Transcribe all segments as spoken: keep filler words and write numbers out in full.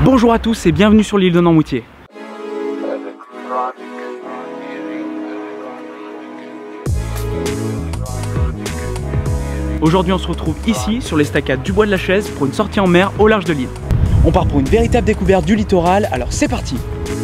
Bonjour à tous et bienvenue sur l'île de Noirmoutier. Aujourd'hui on se retrouve ici sur l'estacade du Bois de la Chaise pour une sortie en mer au large de l'île. On part pour une véritable découverte du littoral, alors c'est parti!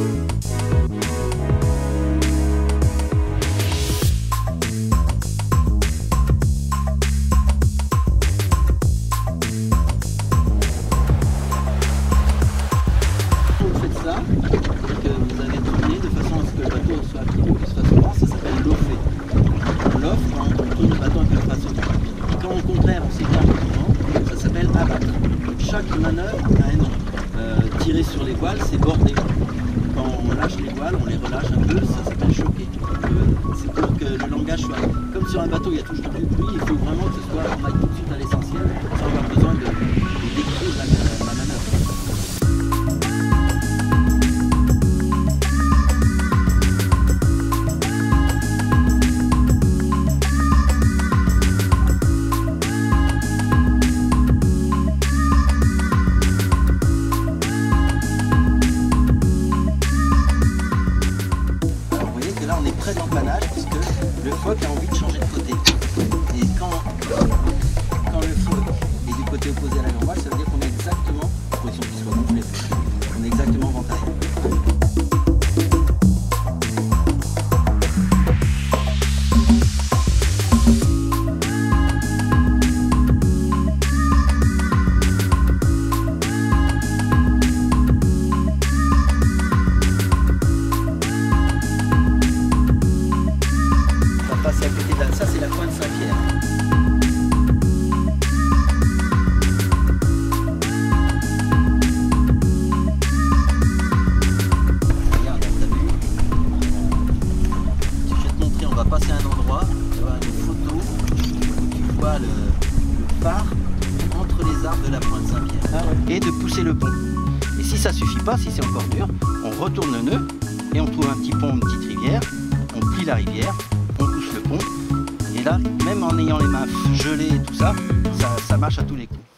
Vous faites ça, que vous avez tourné de façon à ce que le bateau soit actif plus facilement, ça s'appelle l'offet. On l'offre quand on tourne le bateau un peu facilement. Et quand au contraire on s'écarte au tournant, ça s'appelle abattre. Donc chaque manœuvre a un nom. Euh, tirer sur les voiles, c'est border. Quand on lâche les voiles, on les relâche un peu, ça s'appelle choquer. Euh, c'est pour que le langage soit... Comme sur un bateau, il y a toujours du bruit, il faut vraiment que ce soit, on aille tout de suite à l'essentiel, sans avoir besoin de, de décrire la, la manœuvre. Là on est près de l'empannage puisque le phoque a envie de changer de côté. Et quand, quand le phoque est du côté opposé à la grand voile, ça veut dire qu'on est exactement, pour qu'il soit gonflé, on est exactement vent arrière. À côté de là, ça c'est la pointe Saint-Pierre. Regarde, t'as vu? Je vais te montrer, on va passer à un endroit, tu vois une photo où tu vois le, le phare entre les arbres de la pointe Saint-Pierre. Ah ouais. Et de pousser le pont. Et si ça suffit pas, si c'est encore dur, on retourne le nœud et on trouve un petit pont, une petite rivière, on plie la rivière, on pousse le pont. Et là, même en ayant les mains gelées et tout ça, ça, ça marche à tous les coups.